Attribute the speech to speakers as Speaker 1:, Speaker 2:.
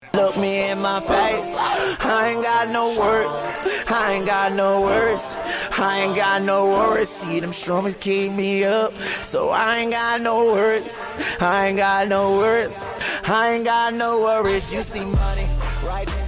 Speaker 1: Look me in my face, I ain't got no words, I ain't got no words, I ain't got no worries. See them strummers keep me up, so I ain't got no words, I ain't got no words, I ain't got no worries. You see money right there.